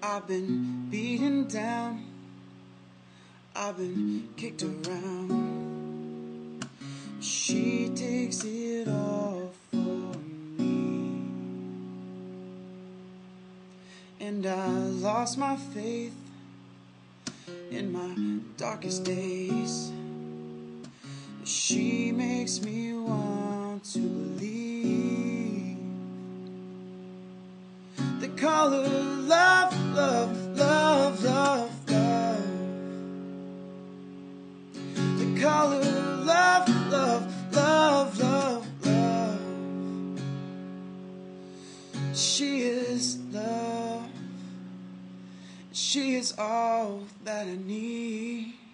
I've been beaten down, I've been kicked around. She takes it all for me. And I lost my faith in my darkest days. She makes me want to believe. They call her love, love, love, love, love. They call her love, love, love, love, love. She is love. She is all that I need.